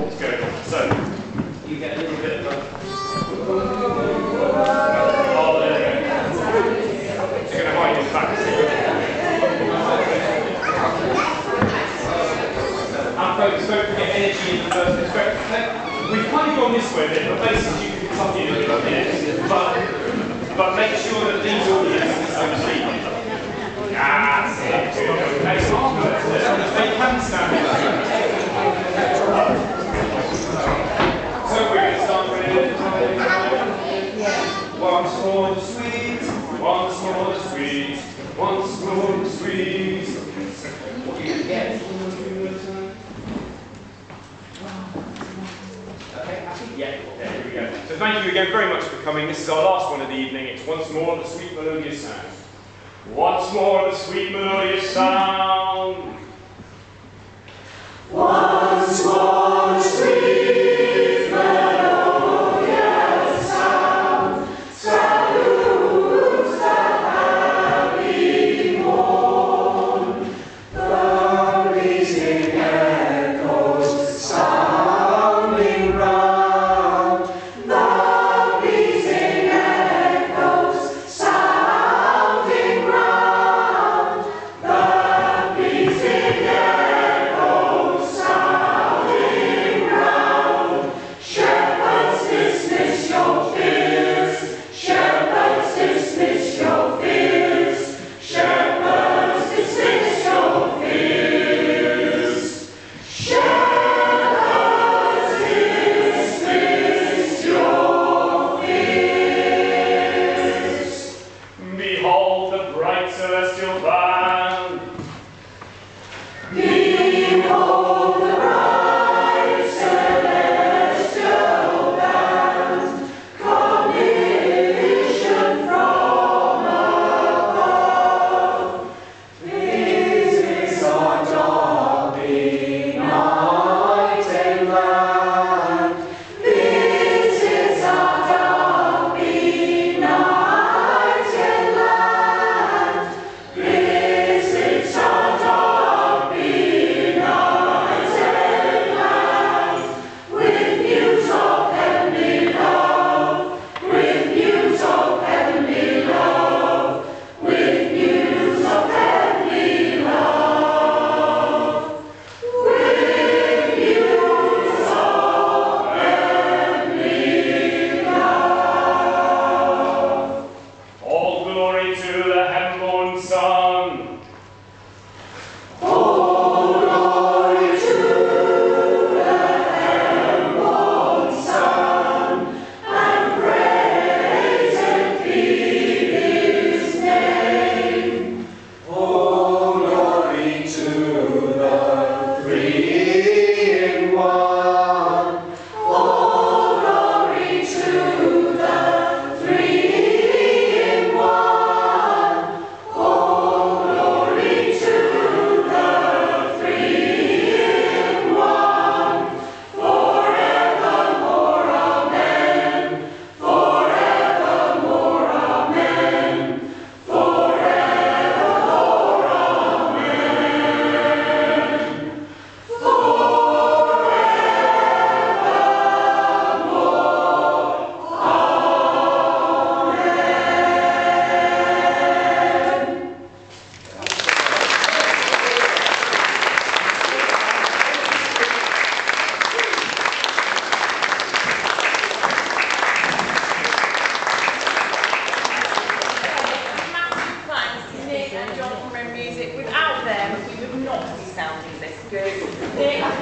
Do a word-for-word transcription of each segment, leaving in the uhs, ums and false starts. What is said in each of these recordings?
what's going on. So, you get a little bit of a... Oh, there we go. They're going to hide in the back. And folks, don't forget energy in the first perspective. We've kind of gone this way a bit, but basically you can tuck in a little bit. But, but make sure that these audiences don't sleep. That's it. Excellent. They can stand it. So we're going to start with once more the sweet, once more the sweet, once more the sweet. What do you get? Okay, happy? Yeah, there we go. So thank you again very much for coming. This is our last one of the evening. It's once more the sweet melodious sound. Once more the sweet melodious sound. Once more the sweet melodious sound. Salutes the happy morn. The rising echoes sounding round. The rising echoes sounding round. The rising echoes sounding round. Shepherds, dismiss your fears. Shepherds, dismiss your fears. Shepherds, dismiss your fears. Shepherds, dismiss your fears. Behold the bright celestial band. Behold the bright celestial band, commissioned from above. This is our darkening night and land. This is our darkening night and land. This is our darkening night and land. With news of heavenly love, with news of heavenly love, with news of heavenly love, with news of heavenly love. All glory to the heaven-born Son. All glory to the heaven-born Son, and praise and feed His name. All glory to the Three-in-One. All glory to the Three-in-One. All glory to the Three-in-One. Forevermore, amen. Forevermore, amen. Forevermore, amen. Massive thanks to Nick and John from Red Music. Without them, we would not be sounding this good. Nick, um,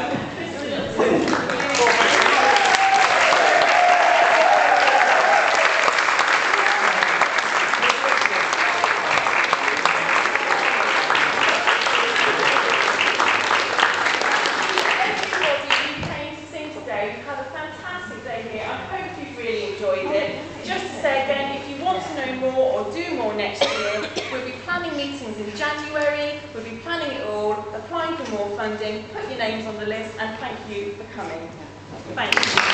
everybody who came to sing today, you've had a fantastic day here. I hope you've really enjoyed it. Just to say again, if you want to know more or do more next year, we'll be planning meetings in January, we'll be planning it all, applying for more funding, put your names on the list, and thank you for coming. Thank you.